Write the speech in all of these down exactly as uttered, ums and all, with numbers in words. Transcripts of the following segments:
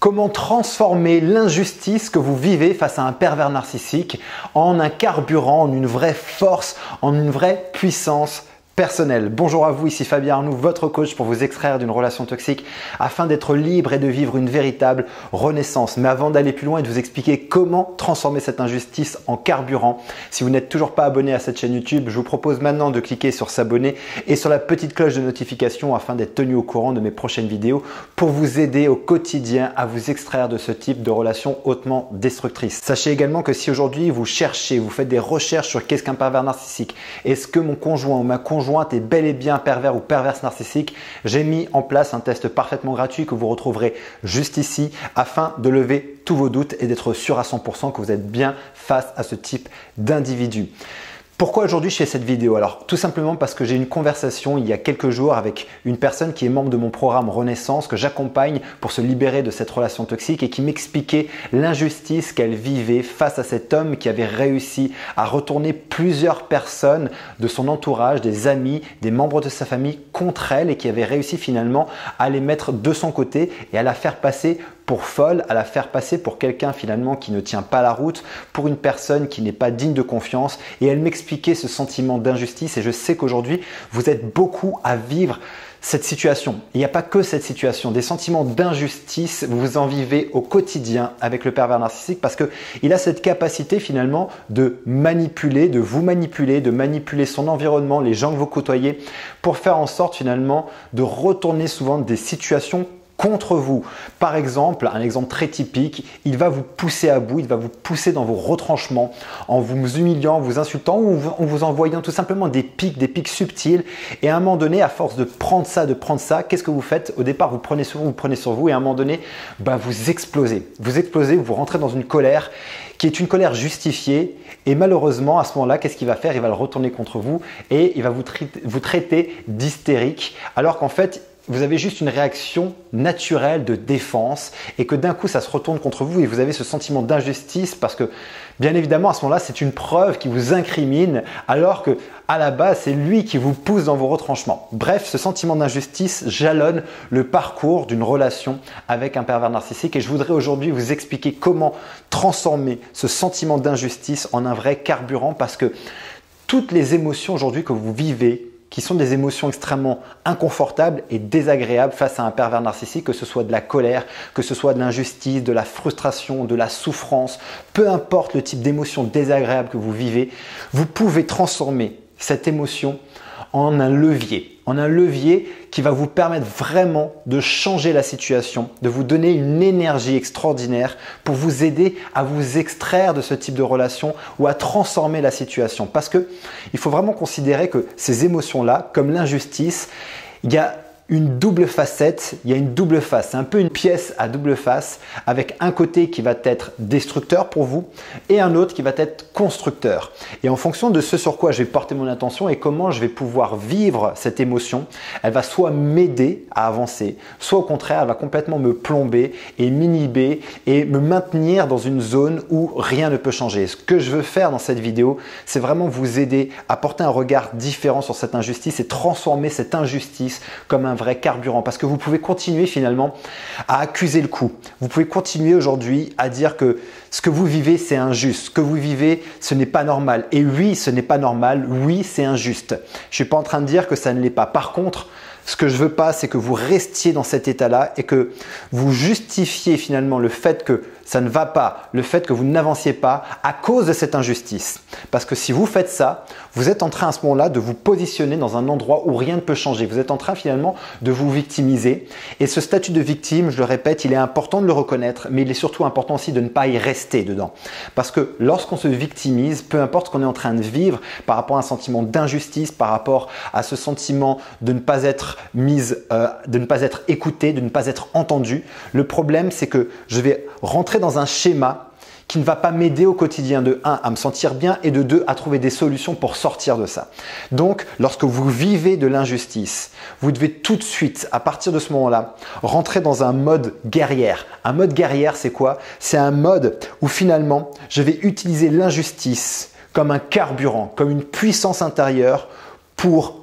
Comment transformer l'injustice que vous vivez face à un pervers narcissique en un carburant, en une vraie force, en une vraie puissance personnelle. Bonjour à vous, ici Fabien Arnoux, votre coach pour vous extraire d'une relation toxique afin d'être libre et de vivre une véritable renaissance. Mais avant d'aller plus loin et de vous expliquer comment transformer cette injustice en carburant, si vous n'êtes toujours pas abonné à cette chaîne YouTube, je vous propose maintenant de cliquer sur s'abonner et sur la petite cloche de notification afin d'être tenu au courant de mes prochaines vidéos pour vous aider au quotidien à vous extraire de ce type de relation hautement destructrice. Sachez également que si aujourd'hui vous cherchez, vous faites des recherches sur qu'est-ce qu'un pervers narcissique, est-ce que mon conjoint ou ma conjointe est bel et bien pervers ou perverse narcissique, j'ai mis en place un test parfaitement gratuit que vous retrouverez juste ici afin de lever tous vos doutes et d'être sûr à cent pour cent que vous êtes bien face à ce type d'individu. Pourquoi aujourd'hui je fais cette vidéo? Alors tout simplement parce que j'ai eu une conversation il y a quelques jours avec une personne qui est membre de mon programme Renaissance que j'accompagne pour se libérer de cette relation toxique et qui m'expliquait l'injustice qu'elle vivait face à cet homme qui avait réussi à retourner plusieurs personnes de son entourage, des amis, des membres de sa famille contre elle et qui avait réussi finalement à les mettre de son côté et à la faire passer pour folle, à la faire passer pour quelqu'un finalement qui ne tient pas la route, pour une personne qui n'est pas digne de confiance. Et elle m'expliquait ce sentiment d'injustice et je sais qu'aujourd'hui, vous êtes beaucoup à vivre cette situation. Il n'y a pas que cette situation, des sentiments d'injustice, vous en vivez au quotidien avec le pervers narcissique parce qu'il a cette capacité finalement de manipuler, de vous manipuler, de manipuler son environnement, les gens que vous côtoyez pour faire en sorte finalement de retourner souvent des situations contre vous. Par exemple, un exemple très typique, il va vous pousser à bout, il va vous pousser dans vos retranchements en vous humiliant, en vous insultant ou en vous envoyant tout simplement des pics, des pics subtils. Et à un moment donné, à force de prendre ça, de prendre ça, qu'est-ce que vous faites? Au départ, vous prenez sur vous, vous prenez sur vous et à un moment donné, bah, vous explosez. Vous explosez, vous rentrez dans une colère qui est une colère justifiée et malheureusement, à ce moment-là, qu'est-ce qu'il va faire? Il va le retourner contre vous et il va vous traiter, vous traiter d'hystérique alors qu'en fait, vous avez juste une réaction naturelle de défense et que d'un coup ça se retourne contre vous et vous avez ce sentiment d'injustice parce que bien évidemment à ce moment-là c'est une preuve qui vous incrimine alors que à la base c'est lui qui vous pousse dans vos retranchements. Bref, ce sentiment d'injustice jalonne le parcours d'une relation avec un pervers narcissique et je voudrais aujourd'hui vous expliquer comment transformer ce sentiment d'injustice en un vrai carburant parce que toutes les émotions aujourd'hui que vous vivez qui sont des émotions extrêmement inconfortables et désagréables face à un pervers narcissique, que ce soit de la colère, que ce soit de l'injustice, de la frustration, de la souffrance, peu importe le type d'émotion désagréable que vous vivez, vous pouvez transformer cette émotion en un levier, en un levier qui va vous permettre vraiment de changer la situation, de vous donner une énergie extraordinaire pour vous aider à vous extraire de ce type de relation ou à transformer la situation. Parce que il faut vraiment considérer que ces émotions-là, comme l'injustice, il y a une double facette, il y a une double face. C'est un peu une pièce à double face avec un côté qui va être destructeur pour vous et un autre qui va être constructeur. Et en fonction de ce sur quoi je vais porter mon attention et comment je vais pouvoir vivre cette émotion, elle va soit m'aider à avancer, soit au contraire, elle va complètement me plomber et m'inhiber et me maintenir dans une zone où rien ne peut changer. Ce que je veux faire dans cette vidéo, c'est vraiment vous aider à porter un regard différent sur cette injustice et transformer cette injustice comme un vrai carburant parce que vous pouvez continuer finalement à accuser le coup. Vous pouvez continuer aujourd'hui à dire que ce que vous vivez c'est injuste, ce que vous vivez ce n'est pas normal et oui ce n'est pas normal, oui c'est injuste. Je suis pas en train de dire que ça ne l'est pas. Par contre, ce que je veux pas, c'est que vous restiez dans cet état-là et que vous justifiez finalement le fait que ça ne va pas, le fait que vous n'avanciez pas à cause de cette injustice. Parce que si vous faites ça, vous êtes en train à ce moment-là de vous positionner dans un endroit où rien ne peut changer. Vous êtes en train finalement de vous victimiser. Et ce statut de victime, je le répète, il est important de le reconnaître, mais il est surtout important aussi de ne pas y rester dedans. Parce que lorsqu'on se victimise, peu importe ce qu'on est en train de vivre par rapport à un sentiment d'injustice, par rapport à ce sentiment de ne pas être mise, euh, de ne pas être écouté, de ne pas être entendu, le problème c'est que je vais rentrer dans un schéma qui ne va pas m'aider au quotidien de un à me sentir bien et de deux à trouver des solutions pour sortir de ça. Donc, lorsque vous vivez de l'injustice, vous devez tout de suite, à partir de ce moment-là, rentrer dans un mode guerrière. Un mode guerrière, c'est quoi? C'est un mode où finalement, je vais utiliser l'injustice comme un carburant, comme une puissance intérieure pour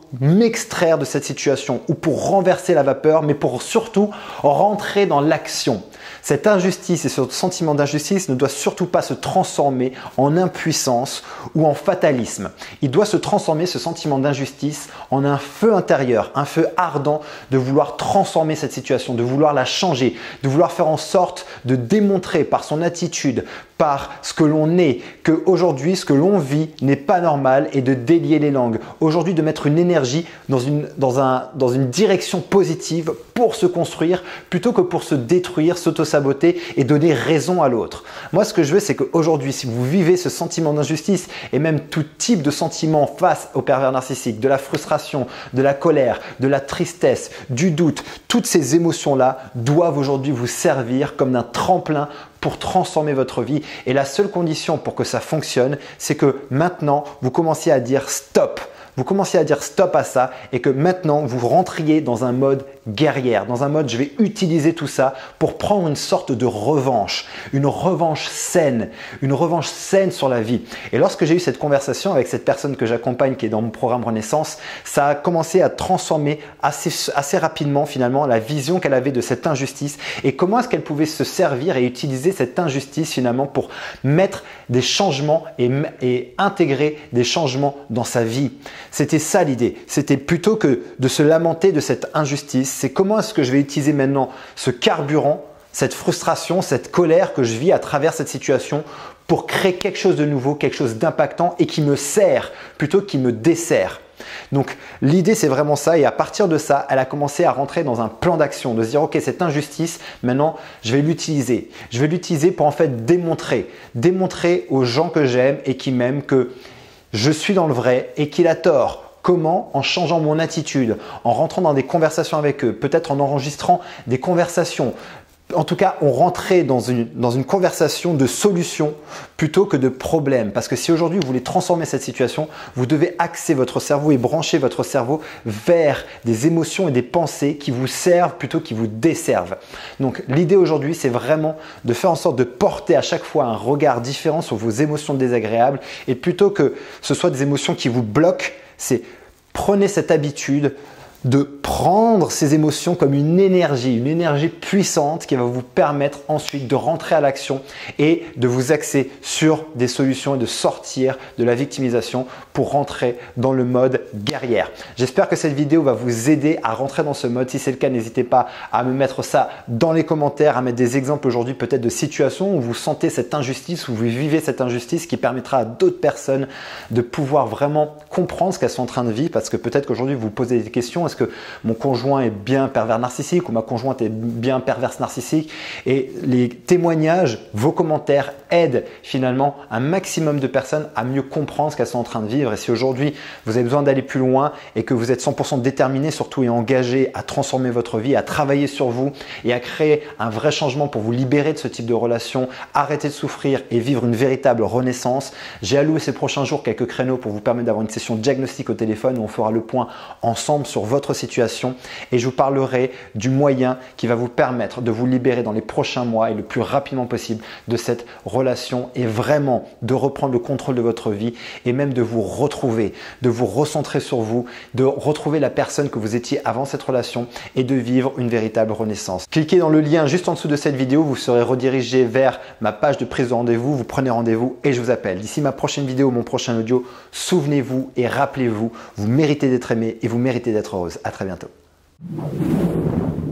m'extraire de cette situation ou pour renverser la vapeur, mais pour surtout rentrer dans l'action. Cette injustice et ce sentiment d'injustice ne doit surtout pas se transformer en impuissance ou en fatalisme. Il doit se transformer, ce sentiment d'injustice, en un feu intérieur, un feu ardent de vouloir transformer cette situation, de vouloir la changer, de vouloir faire en sorte de démontrer par son attitude, par ce que l'on est, qu'aujourd'hui, ce que l'on vit n'est pas normal et de délier les langues. Aujourd'hui, de mettre une énergie dans une, dans, un, dans une direction positive pour se construire plutôt que pour se détruire, s'auto-saboter et donner raison à l'autre. Moi, ce que je veux, c'est qu'aujourd'hui, si vous vivez ce sentiment d'injustice et même tout type de sentiment face au pervers narcissique, de la frustration, de la colère, de la tristesse, du doute, toutes ces émotions-là doivent aujourd'hui vous servir comme d'un tremplin pour transformer votre vie. Et la seule condition pour que ça fonctionne, c'est que maintenant, vous commenciez à dire stop. Vous commenciez à dire stop à ça et que maintenant, vous rentriez dans un mode guerrière, dans un mode je vais utiliser tout ça pour prendre une sorte de revanche, une revanche saine, une revanche saine sur la vie. Et lorsque j'ai eu cette conversation avec cette personne que j'accompagne qui est dans mon programme Renaissance, ça a commencé à transformer assez, assez rapidement finalement la vision qu'elle avait de cette injustice et comment est-ce qu'elle pouvait se servir et utiliser cette injustice finalement pour mettre des changements et, et intégrer des changements dans sa vie. C'était ça l'idée. C'était plutôt que de se lamenter de cette injustice, c'est comment est-ce que je vais utiliser maintenant ce carburant, cette frustration, cette colère que je vis à travers cette situation pour créer quelque chose de nouveau, quelque chose d'impactant et qui me sert plutôt qu'il me dessert. Donc l'idée c'est vraiment ça et à partir de ça, elle a commencé à rentrer dans un plan d'action, de se dire ok cette injustice, maintenant je vais l'utiliser. Je vais l'utiliser pour en fait démontrer, démontrer aux gens que j'aime et qui m'aiment que je suis dans le vrai et qu'il a tort. Comment? En changeant mon attitude, en rentrant dans des conversations avec eux, peut-être en enregistrant des conversations. En tout cas, on rentrait dans une, dans une conversation de solutions plutôt que de problèmes. Parce que si aujourd'hui vous voulez transformer cette situation, vous devez axer votre cerveau et brancher votre cerveau vers des émotions et des pensées qui vous servent plutôt qu'ils vous desservent. Donc l'idée aujourd'hui, c'est vraiment de faire en sorte de porter à chaque fois un regard différent sur vos émotions désagréables et plutôt que ce soit des émotions qui vous bloquent, c'est prenez cette habitude de prendre ces émotions comme une énergie, une énergie puissante qui va vous permettre ensuite de rentrer à l'action et de vous axer sur des solutions et de sortir de la victimisation pour rentrer dans le mode guerrière. J'espère que cette vidéo va vous aider à rentrer dans ce mode. Si c'est le cas, n'hésitez pas à me mettre ça dans les commentaires, à mettre des exemples aujourd'hui peut-être de situations où vous sentez cette injustice, où vous vivez cette injustice qui permettra à d'autres personnes de pouvoir vraiment comprendre ce qu'elles sont en train de vivre parce que peut-être qu'aujourd'hui vous vous posez des questions. Est-ce que mon conjoint est bien pervers narcissique ou ma conjointe est bien perverse narcissique? Et les témoignages, vos commentaires aident finalement un maximum de personnes à mieux comprendre ce qu'elles sont en train de vivre. Et si aujourd'hui vous avez besoin d'aller plus loin et que vous êtes cent pour cent déterminé surtout et engagé à transformer votre vie, à travailler sur vous et à créer un vrai changement pour vous libérer de ce type de relation, arrêter de souffrir et vivre une véritable renaissance, j'ai alloué ces prochains jours quelques créneaux pour vous permettre d'avoir une session diagnostic au téléphone où on fera le point ensemble sur votre situation et je vous parlerai du moyen qui va vous permettre de vous libérer dans les prochains mois et le plus rapidement possible de cette relation et vraiment de reprendre le contrôle de votre vie et même de vous retrouver, de vous recentrer sur vous, de retrouver la personne que vous étiez avant cette relation et de vivre une véritable renaissance. Cliquez dans le lien juste en dessous de cette vidéo, vous serez redirigé vers ma page de prise de rendez-vous, vous prenez rendez-vous et je vous appelle. D'ici ma prochaine vidéo, mon prochain audio, souvenez-vous et rappelez-vous, vous méritez d'être aimé et vous méritez d'être heureuse. À très bientôt.